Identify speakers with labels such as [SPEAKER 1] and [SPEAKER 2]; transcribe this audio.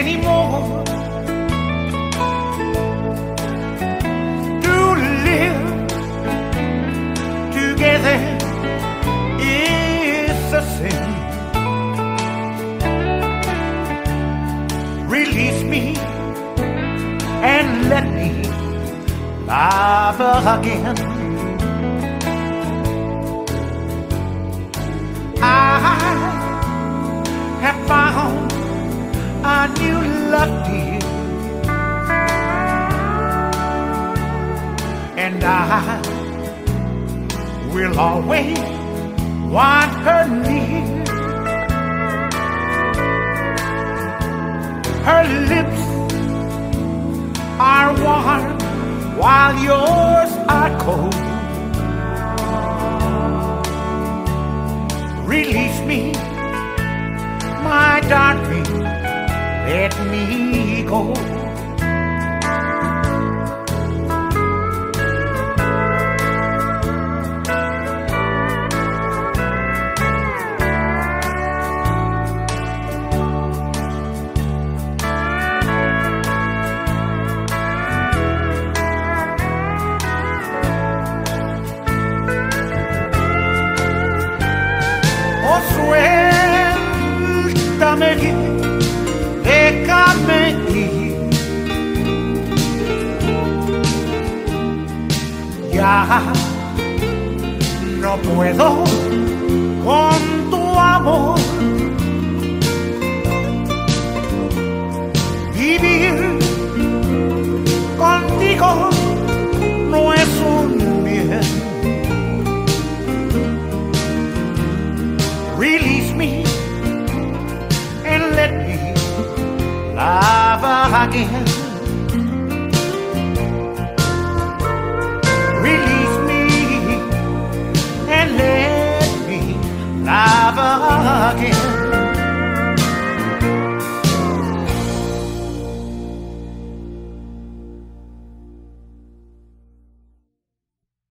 [SPEAKER 1] anymore. To live together is a sin. Release me and let me love again. I have found a new love, dear, and I will always want her near. Her lips are warm while yours are cold. Release me, my darling, let me go. Suéltame, déjame ir. Ya no puedo con tu amor. Vivir contigo no es un bien. Release me and let me love again.